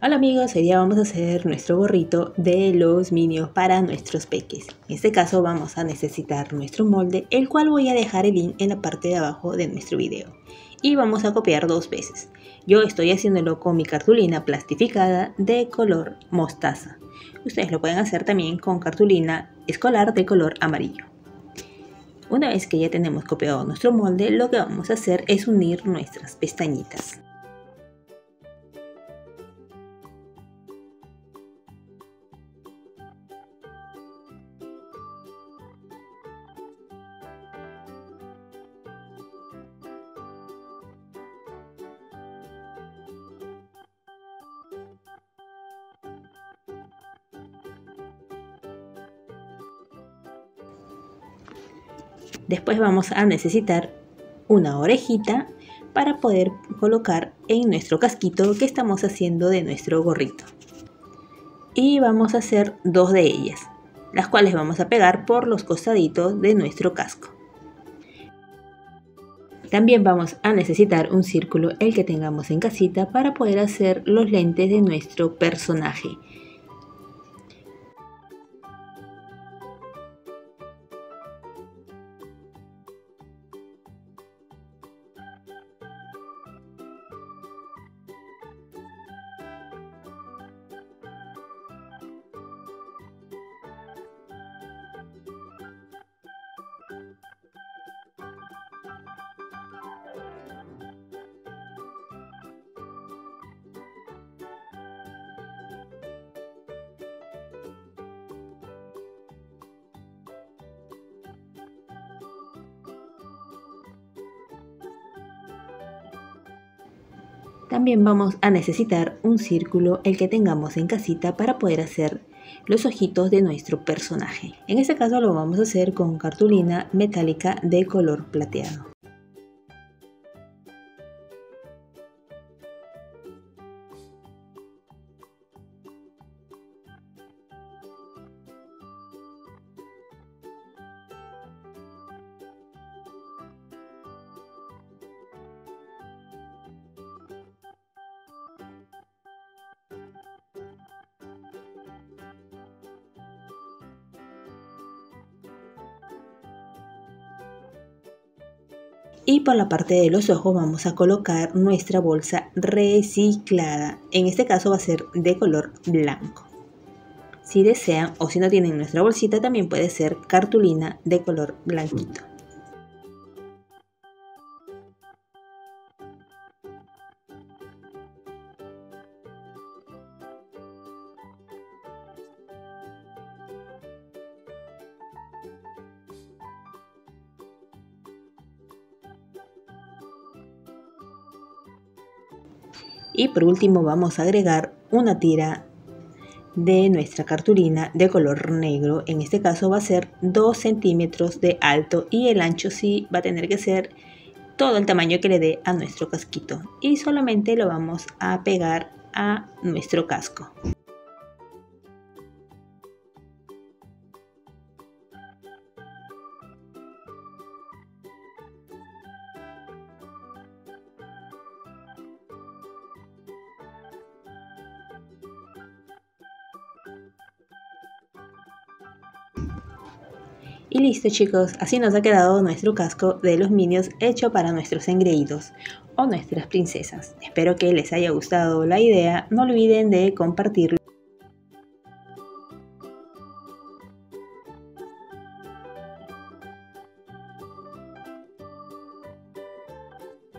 Hola amigos, hoy día vamos a hacer nuestro gorrito de los Minions para nuestros peques. En este caso vamos a necesitar nuestro molde, el cual voy a dejar el link en la parte de abajo de nuestro video. Y vamos a copiar 2 veces. Yo estoy haciéndolo con mi cartulina plastificada de color mostaza. Ustedes lo pueden hacer también con cartulina escolar de color amarillo. Una vez que ya tenemos copiado nuestro molde, lo que vamos a hacer es unir nuestras pestañitas. Después vamos a necesitar una orejita para poder colocar en nuestro casquito que estamos haciendo de nuestro gorrito. Y vamos a hacer 2 de ellas, las cuales vamos a pegar por los costaditos de nuestro casco. También vamos a necesitar un círculo, el que tengamos en casita, para poder hacer los lentes de nuestro personaje. También vamos a necesitar un círculo, el que tengamos en casita, para poder hacer los ojitos de nuestro personaje. En este caso lo vamos a hacer con cartulina metálica de color plateado. Y por la parte de los ojos vamos a colocar nuestra bolsa reciclada. En este caso va a ser de color blanco. Si desean o si no tienen nuestra bolsita, también puede ser cartulina de color blanquito. Y por último vamos a agregar una tira de nuestra cartulina de color negro. En este caso va a ser 2 centímetros de alto y el ancho sí va a tener que ser todo el tamaño que le dé a nuestro casquito. Y solamente lo vamos a pegar a nuestro casco. Y listo chicos, así nos ha quedado nuestro casco de los Minions hecho para nuestros engreídos o nuestras princesas. Espero que les haya gustado la idea, no olviden de compartirlo.